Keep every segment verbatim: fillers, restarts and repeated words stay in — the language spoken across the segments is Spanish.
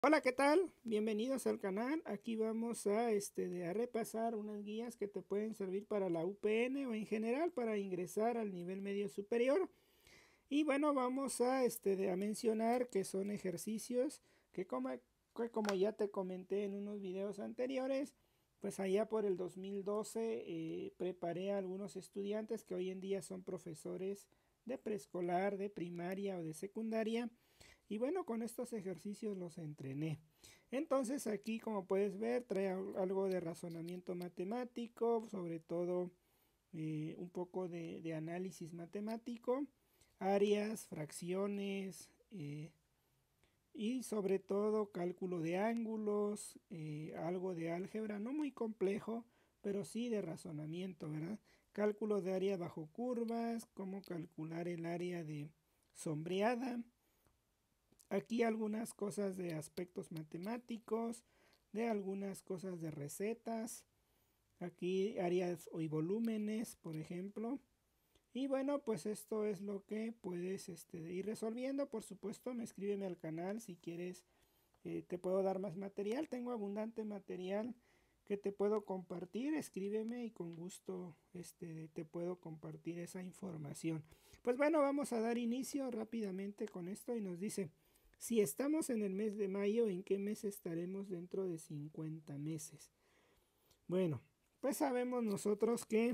Hola, ¿qué tal? Bienvenidos al canal. Aquí vamos a, este, de, a repasar unas guías que te pueden servir para la U P N o en general para ingresar al nivel medio superior. Y bueno, vamos a, este, de, a mencionar que son ejercicios que como, que como ya te comenté en unos videos anteriores, pues allá por el dos mil doce eh, preparé a algunos estudiantes que hoy en día son profesores de preescolar, de primaria o de secundaria. Y bueno, con estos ejercicios los entrené. Entonces aquí, como puedes ver, trae algo de razonamiento matemático, sobre todo eh, un poco de, de, análisis matemático, áreas, fracciones eh, y sobre todo cálculo de ángulos, eh, algo de álgebra, no muy complejo, pero sí de razonamiento, ¿verdad? Cálculo de área bajo curvas, cómo calcular el área de sombreada. Aquí algunas cosas de aspectos matemáticos, de algunas cosas de recetas. Aquí áreas y volúmenes, por ejemplo. Y bueno, pues esto es lo que puedes este, ir resolviendo. Por supuesto, me escríbeme al canal si quieres. Eh, te puedo dar más material. Tengo abundante material que te puedo compartir. Escríbeme y con gusto este, te puedo compartir esa información. Pues bueno, vamos a dar inicio rápidamente con esto y nos dice, si estamos en el mes de mayo, ¿en qué mes estaremos dentro de cincuenta meses? Bueno, pues sabemos nosotros que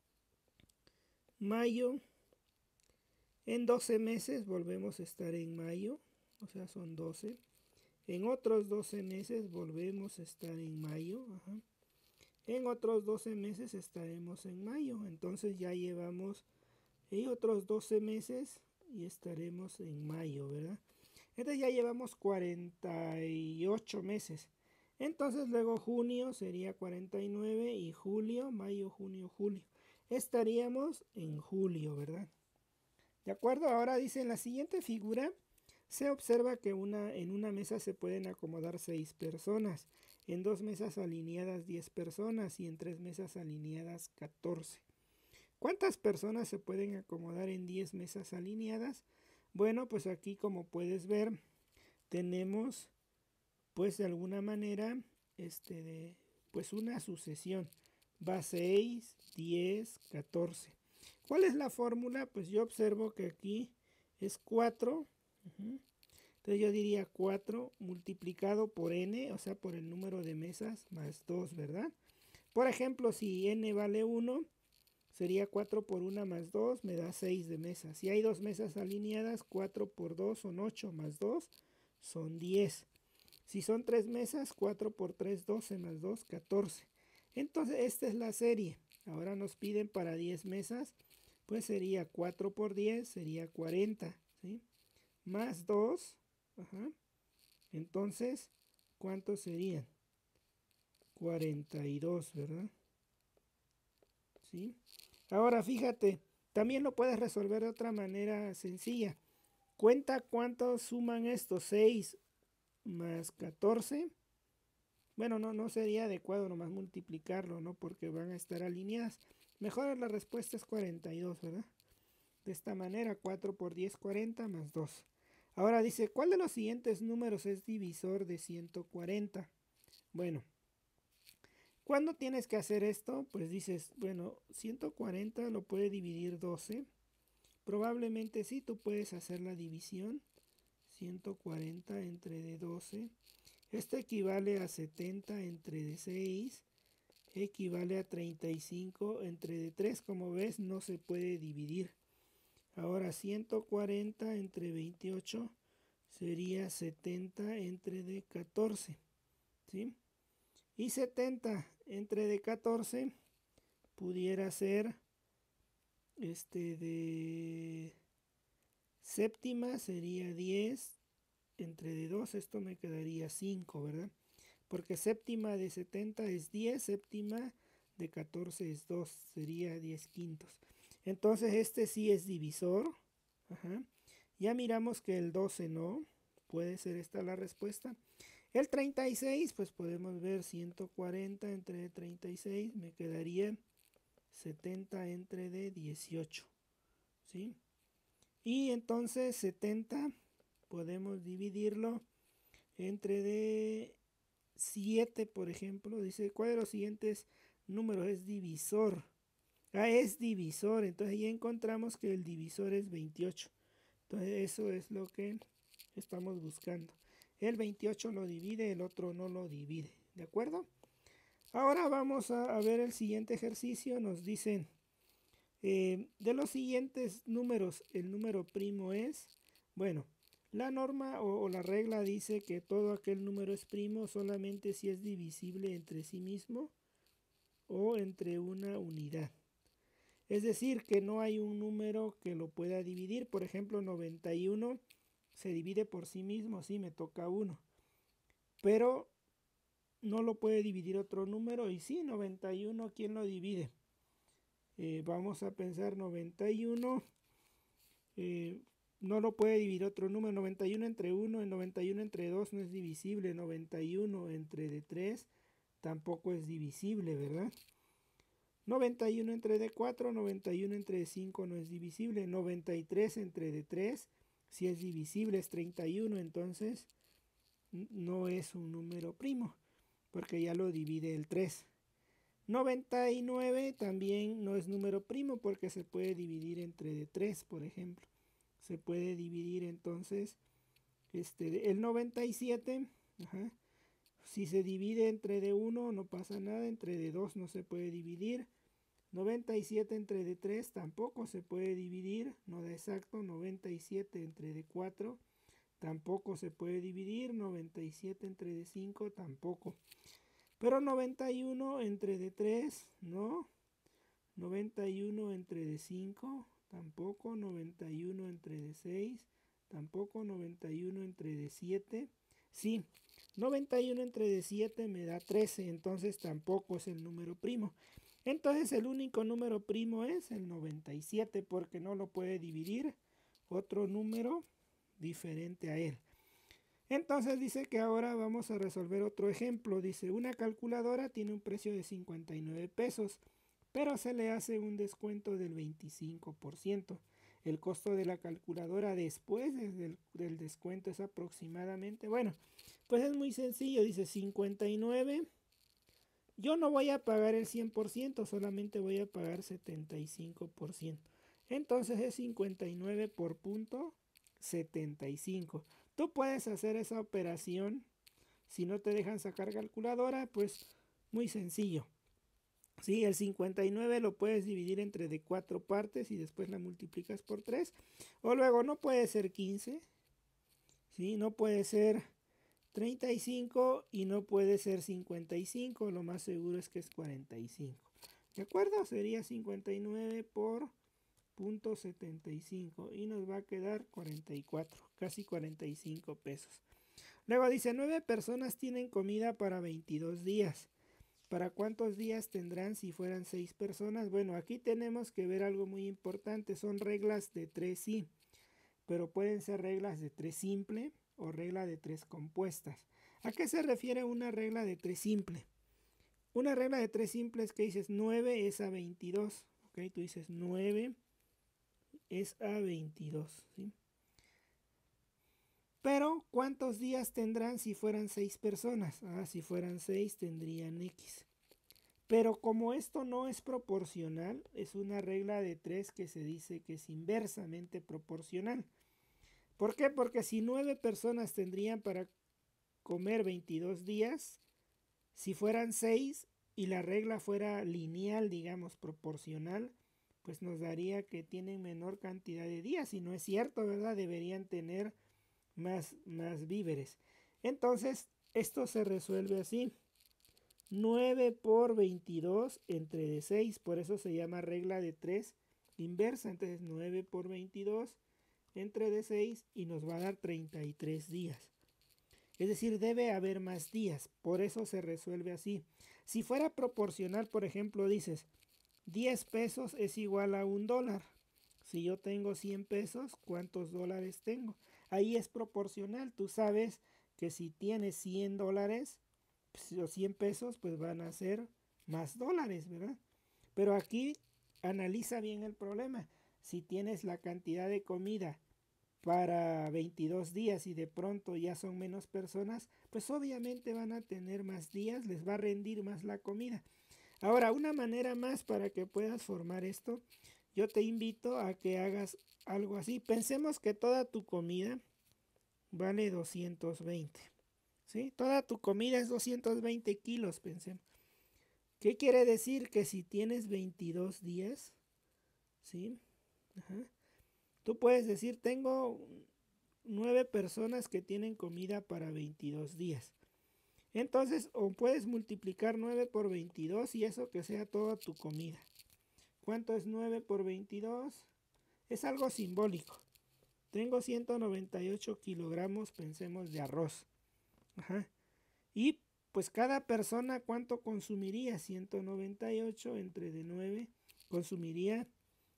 mayo, en doce meses volvemos a estar en mayo, o sea, son doce. En otros doce meses volvemos a estar en mayo. Ajá. En otros doce meses estaremos en mayo. Entonces ya llevamos y otros doce meses y estaremos en mayo, ¿verdad? Entonces ya llevamos cuarenta y ocho meses. Entonces luego junio sería cuarenta y nueve y julio, mayo, junio, julio. Estaríamos en julio, ¿verdad? De acuerdo, ahora dice en la siguiente figura se observa que una, en una mesa se pueden acomodar seis personas, en dos mesas alineadas diez personas y en tres mesas alineadas catorce. ¿Cuántas personas se pueden acomodar en diez mesas alineadas? Bueno, pues aquí como puedes ver tenemos pues de alguna manera este de pues una sucesión. Va seis, diez, catorce. ¿Cuál es la fórmula? Pues yo observo que aquí es cuatro. Uh-huh. Entonces yo diría cuatro multiplicado por n, o sea, por el número de mesas más dos, ¿verdad? Por ejemplo, si n vale uno, sería cuatro por uno más dos, me da seis de mesas. Si hay dos mesas alineadas, cuatro por dos son ocho, más dos son diez. Si son tres mesas, cuatro por tres, doce, más dos, catorce. Entonces esta es la serie. Ahora nos piden para diez mesas, pues sería cuatro por diez, sería cuarenta, ¿sí? Más dos, ajá. Entonces, ¿cuántos serían? cuarenta y dos, ¿verdad? ¿Sí? Ahora fíjate, también lo puedes resolver de otra manera sencilla. Cuenta cuántos suman estos, seis más catorce. Bueno, no, no sería adecuado nomás multiplicarlo, ¿no? Porque van a estar alineadas. Mejor la respuesta es cuarenta y dos, ¿verdad? De esta manera, cuatro por diez, cuarenta más dos. Ahora dice, ¿cuál de los siguientes números es divisor de ciento cuarenta? Bueno, ¿cuándo tienes que hacer esto? Pues dices, bueno, ciento cuarenta lo puede dividir doce. Probablemente sí, tú puedes hacer la división. ciento cuarenta entre de doce. Esto equivale a setenta entre de seis. Equivale a treinta y cinco entre de tres. Como ves, no se puede dividir. Ahora ciento cuarenta entre veintiocho sería setenta entre de catorce. ¿Sí? Y setenta entre de catorce pudiera ser este de séptima, sería diez entre de dos, esto me quedaría cinco, ¿verdad? Porque séptima de setenta es diez, séptima de catorce es dos, sería diez quintos. Entonces este sí es divisor. Ajá. Ya miramos que el doce no, puede ser esta la respuesta. El treinta y seis, pues podemos ver ciento cuarenta entre treinta y seis, me quedaría setenta entre de dieciocho, ¿sí? Y entonces setenta podemos dividirlo entre de siete, por ejemplo, dice, ¿cuál de los siguientes números es divisor? Ah, es divisor, entonces ya encontramos que el divisor es veintiocho. Entonces eso es lo que estamos buscando. El veintiocho lo divide, el otro no lo divide, ¿de acuerdo? Ahora vamos a, a ver el siguiente ejercicio. Nos dicen, eh, de los siguientes números, el número primo es, bueno, la norma o, o la regla dice que todo aquel número es primo solamente si es divisible entre sí mismo o entre una unidad. Es decir, que no hay un número que lo pueda dividir. Por ejemplo, noventa y uno se divide por sí mismo, sí, me toca uno. Pero no lo puede dividir otro número. Y sí, noventa y uno, ¿quién lo divide? Eh, vamos a pensar noventa y uno. Eh, no lo puede dividir otro número. noventa y uno entre uno, noventa y uno entre dos no es divisible. noventa y uno entre de tres tampoco es divisible, ¿verdad? noventa y uno entre de cuatro, noventa y uno entre de cinco no es divisible. noventa y tres entre de tres si es divisible, es treinta y uno, entonces no es un número primo, porque ya lo divide el tres. noventa y nueve también no es número primo, porque se puede dividir entre de tres, por ejemplo. Se puede dividir entonces este, el noventa y siete, ajá, si se divide entre de uno no pasa nada, entre de dos no se puede dividir. noventa y siete entre de tres tampoco se puede dividir, no da exacto. noventa y siete entre de cuatro tampoco se puede dividir. noventa y siete entre de cinco tampoco. Pero noventa y uno entre de tres, no. noventa y uno entre de cinco, tampoco. noventa y uno entre de seis, tampoco. noventa y uno entre de siete, sí. noventa y uno entre de siete me da trece, entonces tampoco es el número primo. Entonces el único número primo es el noventa y siete, porque no lo puede dividir otro número diferente a él. Entonces dice que ahora vamos a resolver otro ejemplo. Dice, una calculadora tiene un precio de cincuenta y nueve pesos, pero se le hace un descuento del veinticinco por ciento. El costo de la calculadora después del, del descuento es aproximadamente, bueno, pues es muy sencillo. Dice cincuenta y nueve. Yo no voy a pagar el cien por ciento, solamente voy a pagar setenta y cinco por ciento. Entonces es cincuenta y nueve por punto setenta y cinco. Tú puedes hacer esa operación. Si no te dejan sacar calculadora, pues muy sencillo. Sí, el cincuenta y nueve lo puedes dividir entre de cuatro partes y después la multiplicas por tres. O luego no puede ser quince. Sí, no puede ser treinta y cinco y no puede ser cincuenta y cinco, lo más seguro es que es cuarenta y cinco. ¿De acuerdo? Sería cincuenta y nueve por punto setenta y cinco y nos va a quedar cuarenta y cuatro, casi cuarenta y cinco pesos. Luego dice, nueve personas tienen comida para veintidós días. ¿Para cuántos días tendrán si fueran seis personas? Bueno, aquí tenemos que ver algo muy importante. Son reglas de tres sí, pero pueden ser reglas de tres simple o regla de tres compuestas. ¿A qué se refiere una regla de tres simple? Una regla de tres simple es que dices nueve es a veintidós. ¿Ok? Tú dices nueve es a veintidós. ¿Sí? Pero, ¿cuántos días tendrán si fueran seis personas? Ah, si fueran seis tendrían X. Pero como esto no es proporcional, es una regla de tres que se dice que es inversamente proporcional. ¿Por qué? Porque si nueve personas tendrían para comer veintidós días, si fueran seis y la regla fuera lineal, digamos, proporcional, pues nos daría que tienen menor cantidad de días. Y no es cierto, ¿verdad? Deberían tener más, más víveres. Entonces, esto se resuelve así. nueve por veintidós entre de seis, por eso se llama regla de tres inversa. Entonces nueve por veintidós entre de seis y nos va a dar treinta y tres días. Es decir, debe haber más días, por eso se resuelve así. Si fuera proporcional, por ejemplo, dices diez pesos es igual a un dólar. Si yo tengo cien pesos, ¿cuántos dólares tengo? Ahí es proporcional. Tú sabes que si tienes cien dólares, pues, los cien pesos, pues van a ser más dólares, ¿verdad? Pero aquí analiza bien el problema. Si tienes la cantidad de comida para veintidós días y de pronto ya son menos personas, pues obviamente van a tener más días, les va a rendir más la comida. Ahora, una manera más para que puedas formar esto, yo te invito a que hagas algo así. Pensemos que toda tu comida vale doscientos veinte, ¿sí? Toda tu comida es doscientos veinte kilos, pensemos. ¿Qué quiere decir? Que si tienes veintidós días, ¿sí? Ajá. Tú puedes decir, tengo nueve personas que tienen comida para veintidós días. Entonces, o puedes multiplicar nueve por veintidós y eso que sea toda tu comida. ¿Cuánto es nueve por veintidós? Es algo simbólico. Tengo ciento noventa y ocho kilogramos, pensemos, de arroz. Ajá. Y pues cada persona, ¿cuánto consumiría? ciento noventa y ocho entre de nueve, consumiría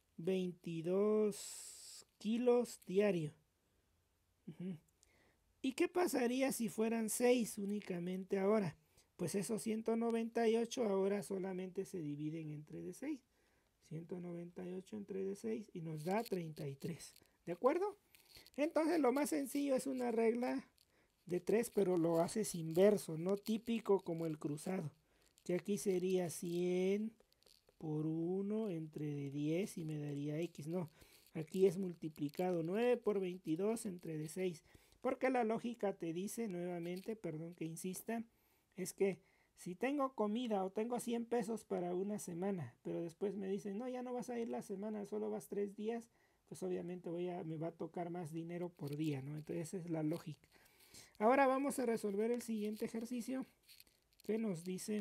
veintidós kilos diario. Uh-huh. ¿Y qué pasaría si fueran seis únicamente ahora? Pues esos ciento noventa y ocho ahora solamente se dividen entre de seis. ciento noventa y ocho entre de seis y nos da treinta y tres. ¿De acuerdo? Entonces lo más sencillo es una regla de tres, pero lo haces inverso, no típico como el cruzado. Que aquí sería cien por uno entre de diez y me daría X. No, aquí es multiplicado nueve por veintidós entre de seis. Porque la lógica te dice nuevamente, perdón que insista, es que si tengo comida o tengo cien pesos para una semana, pero después me dicen, no, ya no vas a ir la semana, solo vas tres días, pues obviamente voy a, me va a tocar más dinero por día, ¿no? Entonces esa es la lógica. Ahora vamos a resolver el siguiente ejercicio que nos dice,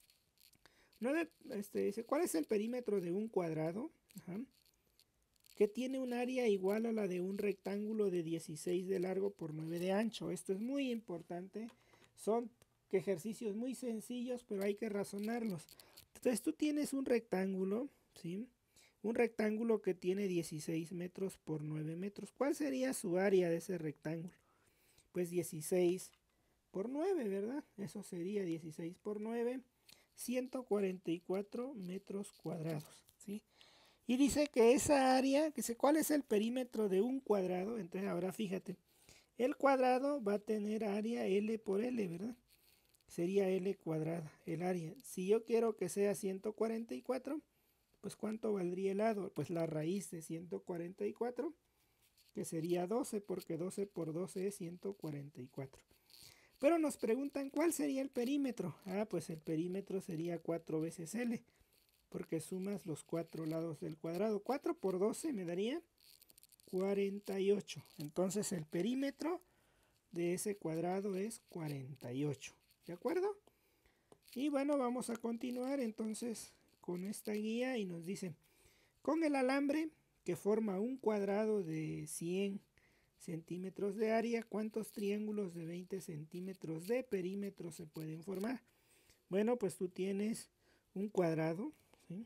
nueve, este, dice ¿cuál es el perímetro de un cuadrado? Ajá. Que tiene un área igual a la de un rectángulo de dieciséis de largo por nueve de ancho. Esto es muy importante. Son ejercicios muy sencillos, pero hay que razonarlos. Entonces tú tienes un rectángulo, ¿sí? Un rectángulo que tiene dieciséis metros por nueve metros. ¿Cuál sería su área de ese rectángulo? Pues dieciséis por nueve, ¿verdad? Eso sería dieciséis por nueve, ciento cuarenta y cuatro metros cuadrados, ¿sí? Y dice que esa área, que sé cuál es el perímetro de un cuadrado. Entonces ahora fíjate, el cuadrado va a tener área L por L, ¿verdad? Sería L cuadrada, el área. Si yo quiero que sea ciento cuarenta y cuatro, pues ¿cuánto valdría el lado? Pues la raíz de ciento cuarenta y cuatro, que sería doce, porque doce por doce es ciento cuarenta y cuatro. Pero nos preguntan, ¿cuál sería el perímetro? Ah, pues el perímetro sería cuatro veces L, porque sumas los cuatro lados del cuadrado. cuatro por doce me daría cuarenta y ocho. Entonces el perímetro de ese cuadrado es cuarenta y ocho. ¿De acuerdo? Y bueno, vamos a continuar entonces con esta guía y nos dice, con el alambre que forma un cuadrado de cien centímetros de área, ¿cuántos triángulos de veinte centímetros de perímetro se pueden formar? Bueno, pues tú tienes un cuadrado, ¿sí?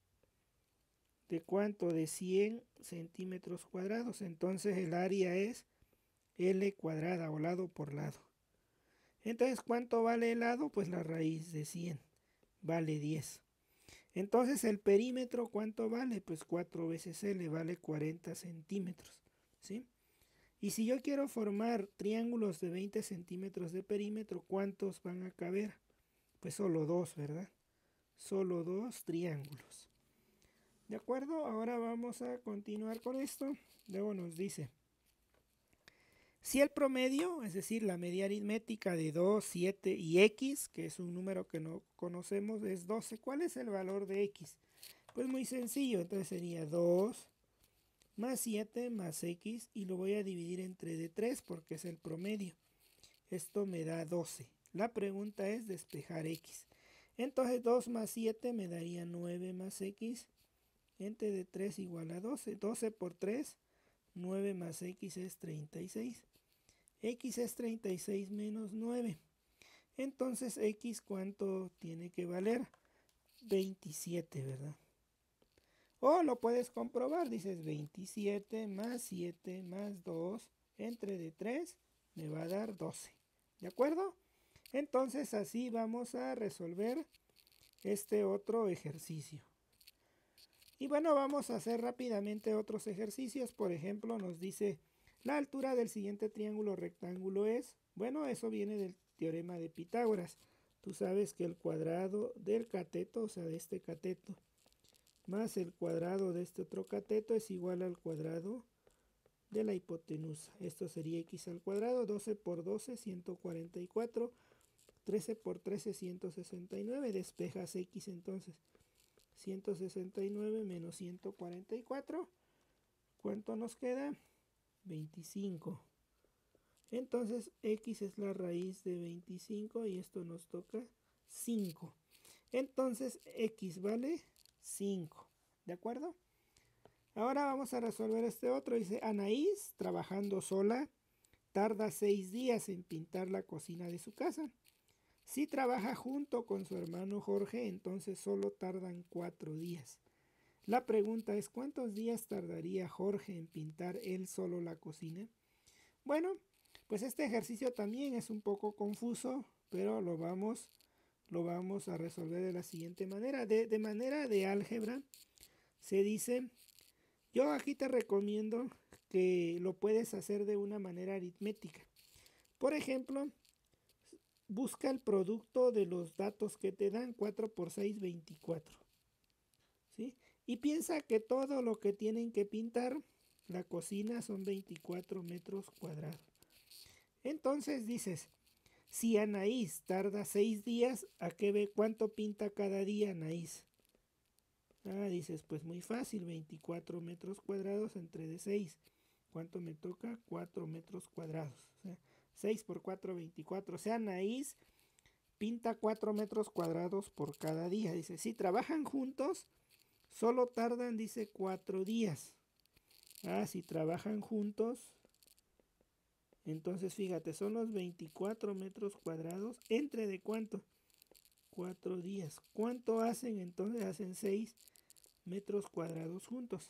¿De cuánto? De cien centímetros cuadrados. Entonces el área es L cuadrada o lado por lado. Entonces, ¿cuánto vale el lado? Pues la raíz de cien vale diez. Entonces el perímetro, ¿cuánto vale? Pues cuatro veces L vale cuarenta centímetros, ¿sí? Y si yo quiero formar triángulos de veinte centímetros de perímetro, ¿cuántos van a caber? Pues solo dos, ¿verdad? Solo dos triángulos. ¿De acuerdo? Ahora vamos a continuar con esto. Luego nos dice, si el promedio, es decir, la media aritmética de dos, siete y X, que es un número que no conocemos, es doce, ¿cuál es el valor de X? Pues muy sencillo, entonces sería dos más siete más X y lo voy a dividir entre de tres porque es el promedio. Esto me da doce. La pregunta es despejar X. Entonces dos más siete me daría nueve más X entre de tres igual a doce. doce por tres, nueve más X es treinta y seis. X es treinta y seis menos nueve. Entonces X, ¿cuánto tiene que valer? veintisiete, ¿verdad? O lo puedes comprobar, dices veintisiete más siete más dos entre de tres me va a dar doce. ¿De acuerdo? Entonces así vamos a resolver este otro ejercicio. Y bueno, vamos a hacer rápidamente otros ejercicios. Por ejemplo, nos dice La altura del siguiente triángulo rectángulo es, bueno, eso viene del teorema de Pitágoras. Tú sabes que el cuadrado del cateto, o sea, de este cateto, más el cuadrado de este otro cateto es igual al cuadrado de la hipotenusa. Esto sería x al cuadrado, doce por doce, ciento cuarenta y cuatro, trece por trece, ciento sesenta y nueve. Despejas x entonces. ciento sesenta y nueve menos ciento cuarenta y cuatro. ¿Cuánto nos queda? veinticinco. Entonces x es la raíz de veinticinco y esto nos toca cinco. Entonces x vale cinco. ¿De acuerdo? Ahora vamos a resolver este otro. Dice, Anaís, trabajando sola, tarda seis días en pintar la cocina de su casa. Si trabaja junto con su hermano Jorge, entonces solo tardan cuatro días. La pregunta es, ¿cuántos días tardaría Jorge en pintar él solo la cocina? Bueno, pues este ejercicio también es un poco confuso, pero lo vamos, lo vamos a resolver de la siguiente manera. De, de manera de álgebra, se dice, yo aquí te recomiendo que lo puedes hacer de una manera aritmética. Por ejemplo, busca el producto de los datos que te dan, cuatro por seis, veinticuatro. ¿Sí? Y piensa que todo lo que tienen que pintar la cocina son veinticuatro metros cuadrados. Entonces dices, si Anaís tarda seis días, ¿a qué ve cuánto pinta cada día Anaís? Ah, dices, pues muy fácil, veinticuatro metros cuadrados entre de seis. ¿Cuánto me toca? cuatro metros cuadrados. O sea, seis por cuatro, veinticuatro. O sea, Anaís pinta cuatro metros cuadrados por cada día. Dice, si trabajan juntos, solo tardan, dice, cuatro días. Ah, si trabajan juntos, entonces fíjate, son los veinticuatro metros cuadrados. ¿Entre de cuánto? cuatro días. ¿Cuánto hacen? Entonces hacen seis metros cuadrados juntos.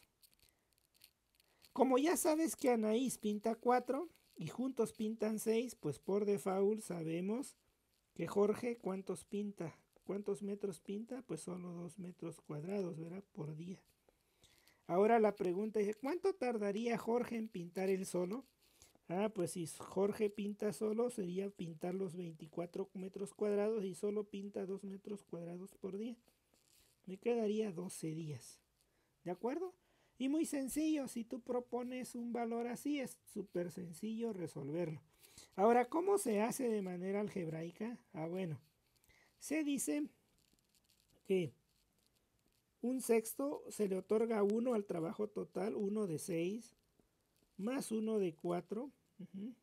Como ya sabes que Anaís pinta cuatro y juntos pintan seis, pues por default sabemos que Jorge, ¿cuántos pinta? ¿Cuántos metros pinta? Pues solo dos metros cuadrados, ¿verdad? Por día. Ahora la pregunta es, ¿cuánto tardaría Jorge en pintar él solo? Ah, pues si Jorge pinta solo, sería pintar los veinticuatro metros cuadrados y solo pinta dos metros cuadrados por día. Me quedaría doce días. ¿De acuerdo? Y muy sencillo, si tú propones un valor así, es súper sencillo resolverlo. Ahora, ¿cómo se hace de manera algebraica? Ah, bueno, se dice que un sexto se le otorga uno al trabajo total, uno de seis, más uno de cuatro. Uh-huh.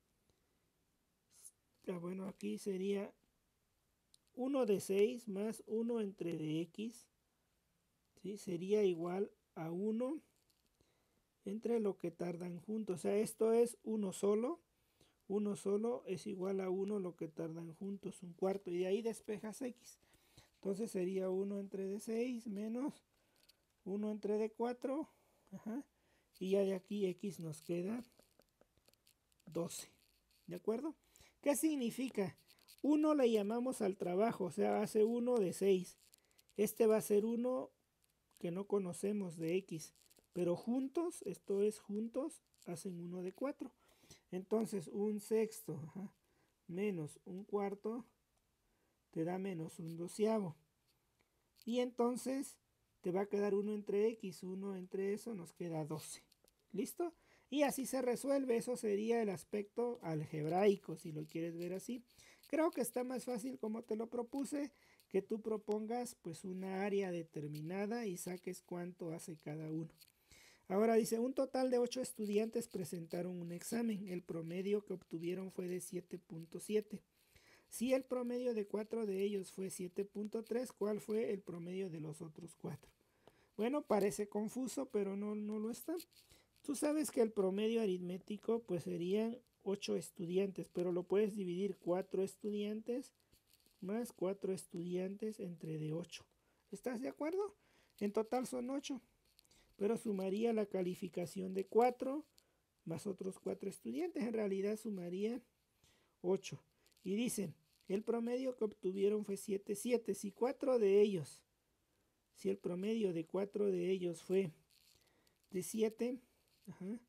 Ah, bueno, aquí sería uno de seis más uno entre de x, ¿sí? Sería igual a uno entre lo que tardan juntos. O sea, esto es uno solo. uno solo es igual a uno lo que tardan juntos, un cuarto. Y de ahí despejas x. Entonces sería uno entre de seis menos uno entre de cuatro. Ajá. Y ya de aquí x nos queda doce. ¿De acuerdo? ¿Qué significa? uno le llamamos al trabajo, o sea, hace uno de seis. Este va a ser uno que no conocemos de x. Pero juntos, esto es juntos, hacen uno de cuatro. Entonces un sexto, ajá, menos un cuarto te da menos un doceavo. Y entonces te va a quedar uno entre x, uno entre eso nos queda doce. ¿Listo? Y así se resuelve. Eso sería el aspecto algebraico, si lo quieres ver así. Creo que está más fácil como te lo propuse, que tú propongas pues una área determinada y saques cuánto hace cada uno. Ahora dice, un total de ocho estudiantes presentaron un examen. El promedio que obtuvieron fue de siete punto siete. Si el promedio de cuatro de ellos fue siete punto tres, ¿cuál fue el promedio de los otros cuatro? Bueno, parece confuso, pero no, no lo está. Tú sabes que el promedio aritmético pues serían ocho estudiantes, pero lo puedes dividir cuatro estudiantes más cuatro estudiantes entre de ocho. ¿Estás de acuerdo? En total son ocho, pero sumaría la calificación de cuatro más otros cuatro estudiantes. En realidad sumaría ocho. Y dicen, el promedio que obtuvieron fue siete punto siete. Si cuatro de ellos, si el promedio de cuatro de ellos fue de siete, ajá,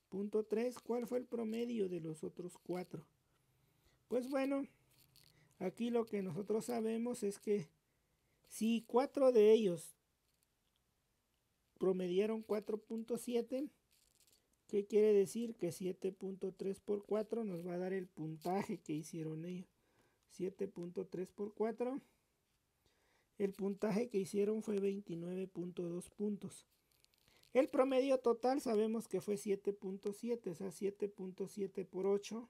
punto tres, ¿cuál fue el promedio de los otros cuatro? Pues bueno, aquí lo que nosotros sabemos es que si cuatro de ellos promediaron cuatro punto siete, ¿qué quiere decir? Que siete punto tres por cuatro nos va a dar el puntaje que hicieron ellos. siete punto tres por cuatro. El puntaje que hicieron fue veintinueve punto dos puntos. El promedio total sabemos que fue siete punto siete, o sea, siete punto siete por ocho.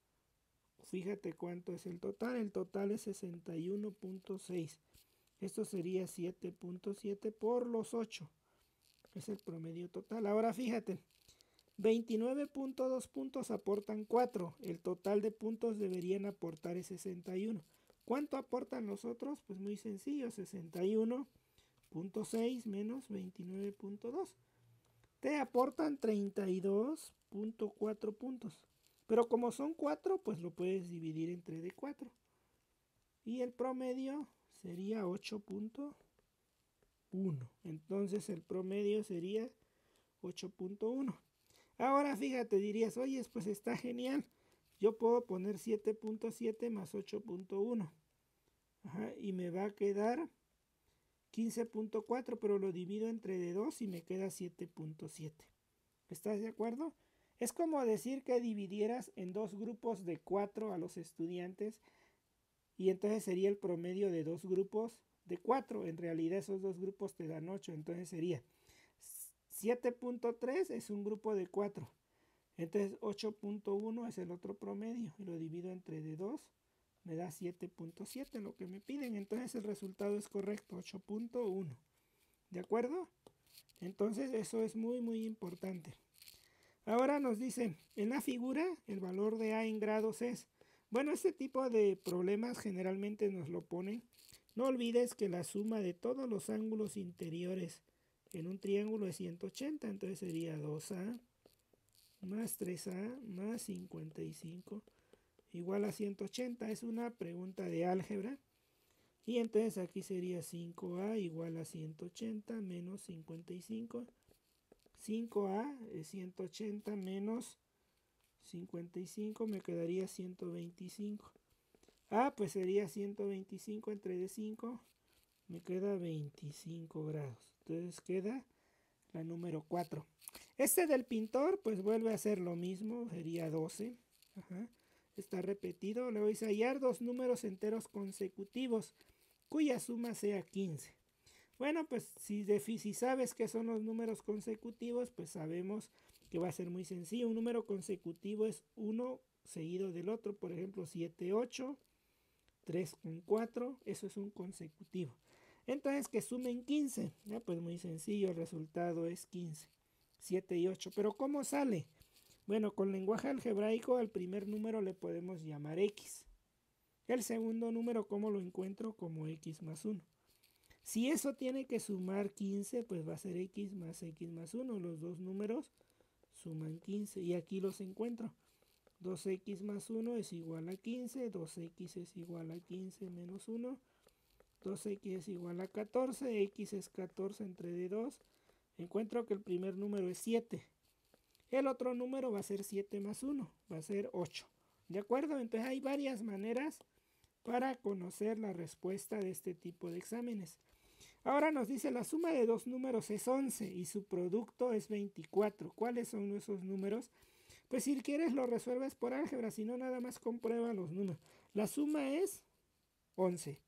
Fíjate cuánto es el total. El total es sesenta y uno punto seis. Esto sería siete punto siete por los ocho. Es el promedio total. Ahora fíjate, veintinueve punto dos puntos aportan cuatro. El total de puntos deberían aportar es sesenta y uno. ¿Cuánto aportan los otros? Pues muy sencillo, sesenta y uno punto seis menos veintinueve punto dos. Te aportan treinta y dos punto cuatro puntos. Pero como son cuatro, pues lo puedes dividir entre de cuatro. Y el promedio sería ocho punto uno. Entonces el promedio sería ocho punto uno. Ahora fíjate, dirías, oye, pues está genial. Yo puedo poner siete punto siete más ocho punto uno. Ajá, y me va a quedar quince punto cuatro, pero lo divido entre de dos y me queda siete punto siete. ¿Estás de acuerdo? Es como decir que dividieras en dos grupos de cuatro a los estudiantes y entonces sería el promedio de dos grupos de cuatro. En realidad esos dos grupos te dan ocho, entonces sería siete punto tres es un grupo de cuatro. Entonces ocho punto uno es el otro promedio y lo divido entre de dos, me da siete punto siete lo que me piden. Entonces el resultado es correcto, ocho punto uno. ¿De acuerdo? Entonces eso es muy muy importante. Ahora nos dice, en la figura el valor de A en grados es... Bueno, este tipo de problemas generalmente nos lo ponen. No olvides que la suma de todos los ángulos interiores en un triángulo es ciento ochenta. Entonces sería dos a más tres a más cincuenta y cinco igual a ciento ochenta. Es una pregunta de álgebra. Y entonces aquí sería cinco a igual a ciento ochenta menos cincuenta y cinco. cinco a es ciento ochenta menos cincuenta y cinco, me quedaría ciento veinticinco. A pues sería ciento veinticinco entre de cinco, me queda veinticinco grados. Entonces queda la número cuatro. Este del pintor pues vuelve a ser lo mismo, sería doce. Ajá. Está repetido. Luego dice hallar dos números enteros consecutivos cuya suma sea quince. Bueno, pues si, de, si sabes qué son los números consecutivos, pues sabemos que va a ser muy sencillo. Un número consecutivo es uno seguido del otro. Por ejemplo, siete, ocho, tres con cuatro. Eso es un consecutivo. Entonces, que sumen quince. ¿Ya? Pues muy sencillo, el resultado es quince. siete y ocho. ¿Pero cómo sale? Bueno, con lenguaje algebraico al primer número le podemos llamar x. El segundo número, ¿cómo lo encuentro? Como x más uno. Si eso tiene que sumar quince, pues va a ser x más x más uno. Los dos números suman quince y aquí los encuentro. dos x más uno es igual a quince, dos x es igual a quince menos uno, dos x es igual a catorce, x es catorce entre de dos. Encuentro que el primer número es siete. El otro número va a ser siete más uno, va a ser ocho. ¿De acuerdo? Entonces hay varias maneras para conocer la respuesta de este tipo de exámenes. Ahora nos dice la suma de dos números es once y su producto es veinticuatro. ¿Cuáles son esos números? Pues si quieres lo resuelves por álgebra, si no nada más comprueba los números. La suma es once.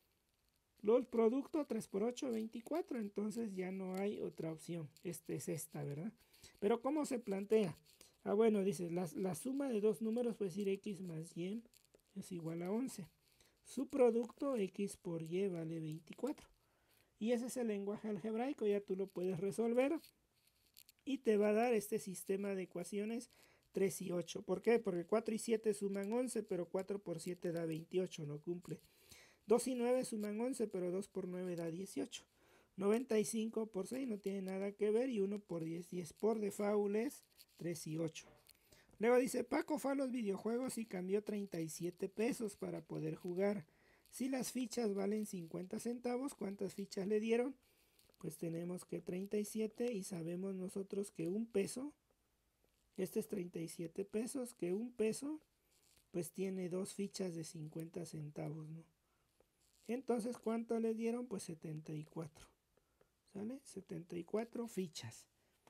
El producto tres por ocho, veinticuatro. Entonces ya no hay otra opción. Esta es esta, ¿verdad? Pero ¿cómo se plantea? Ah, bueno, dice la, la suma de dos números puede decir x más y es igual a once. Su producto x por y vale veinticuatro. Y ese es el lenguaje algebraico, ya tú lo puedes resolver y te va a dar este sistema de ecuaciones tres y ocho. ¿Por qué? Porque cuatro y siete suman once, pero cuatro por siete da veintiocho, no cumple. dos y nueve suman once, pero dos por nueve da dieciocho. noventa y cinco por seis no tiene nada que ver y uno por diez. diez por default es tres y ocho. Luego dice, Paco fue a los videojuegos y cambió treinta y siete pesos para poder jugar. Si las fichas valen cincuenta centavos, ¿cuántas fichas le dieron? Pues tenemos que treinta y siete y sabemos nosotros que un peso Este es treinta y siete pesos, que un peso pues tiene dos fichas de cincuenta centavos, ¿no? Entonces, ¿cuánto le dieron? Pues setenta y cuatro. ¿Sale? setenta y cuatro fichas.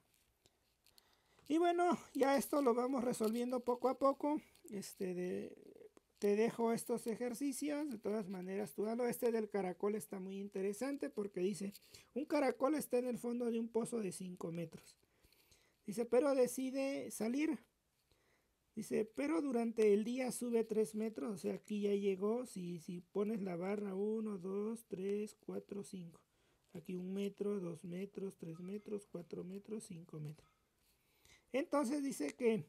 Y bueno, ya esto lo vamos resolviendo poco a poco. Este de, te dejo estos ejercicios. De todas maneras, tú hazlo. Este del caracol está muy interesante porque dice, un caracol está en el fondo de un pozo de cinco metros. Dice, pero decide salir. Dice, pero durante el día sube tres metros. O sea, aquí ya llegó. Si, si pones la barra uno, dos, tres, cuatro, cinco. Aquí un metro, dos metros, tres metros, cuatro metros, cinco metros. Entonces dice que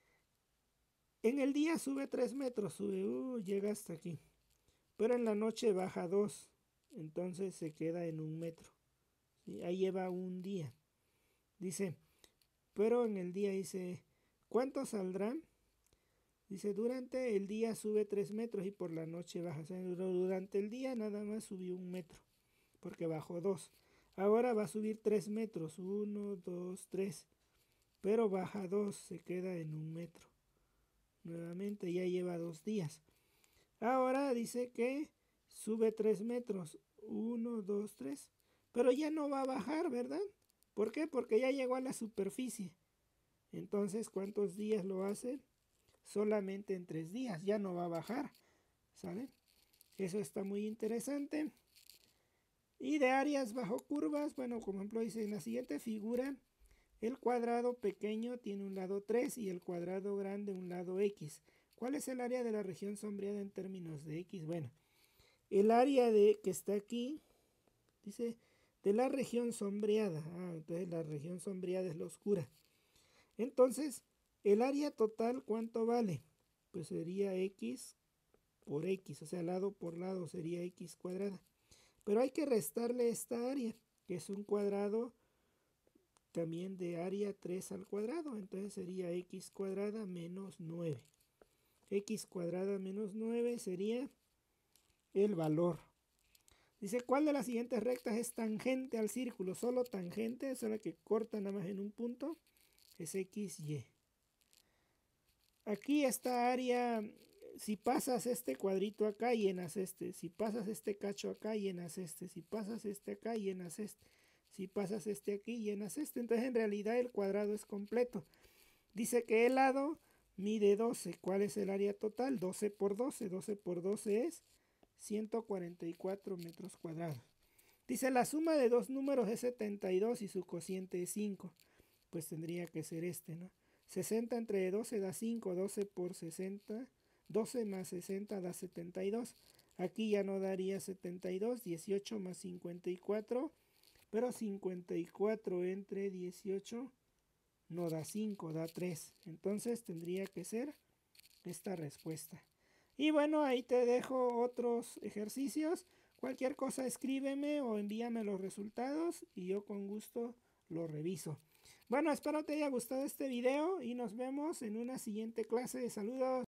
en el día sube tres metros, sube, uh, llega hasta aquí. Pero en la noche baja dos, entonces se queda en un metro. ¿Sí? Ahí lleva un día. Dice, pero en el día dice, ¿cuánto saldrán? Dice, durante el día sube tres metros y por la noche baja. O sea, durante el día nada más subió un metro, porque bajó dos. Ahora va a subir tres metros, uno, dos, tres. Pero baja dos, se queda en un metro. Nuevamente ya lleva dos días. Ahora dice que sube tres metros. uno, dos, tres. Pero ya no va a bajar, ¿verdad? ¿Por qué? Porque ya llegó a la superficie. Entonces, ¿cuántos días lo hace? Solamente en tres días. Ya no va a bajar. ¿Sale? Eso está muy interesante. Y de áreas bajo curvas, bueno, como ejemplo dice en la siguiente figura, el cuadrado pequeño tiene un lado tres y el cuadrado grande un lado X. ¿Cuál es el área de la región sombreada en términos de X? Bueno, el área de que está aquí, dice, de la región sombreada. Ah, entonces la región sombreada es la oscura. Entonces, el área total, ¿cuánto vale? Pues sería X por X, o sea, lado por lado sería X cuadrada. Pero hay que restarle esta área, que es un cuadrado también de área tres al cuadrado. Entonces sería X cuadrada menos nueve. X cuadrada menos nueve sería el valor. Dice, ¿cuál de las siguientes rectas es tangente al círculo? Solo tangente, es la que corta nada más en un punto. Es X Y. Aquí esta área, si pasas este cuadrito acá, llenas este. Si pasas este cacho acá, llenas este. Si pasas este acá, llenas este. Si pasas este aquí, llenas este. Entonces en realidad el cuadrado es completo. Dice que el lado mide doce. ¿Cuál es el área total? doce por doce. doce por doce es ciento cuarenta y cuatro metros cuadrados. Dice la suma de dos números es setenta y dos y su cociente es cinco. Pues tendría que ser este, ¿no? sesenta entre doce da cinco. doce por sesenta. doce más sesenta da setenta y dos. Aquí ya no daría setenta y dos. dieciocho más cincuenta y cuatro. Pero cincuenta y cuatro entre dieciocho no da cinco, da tres. Entonces tendría que ser esta respuesta. Y bueno, ahí te dejo otros ejercicios. Cualquier cosa escríbeme o envíame los resultados y yo con gusto lo reviso. Bueno, espero te haya gustado este video y nos vemos en una siguiente clase. Saludos.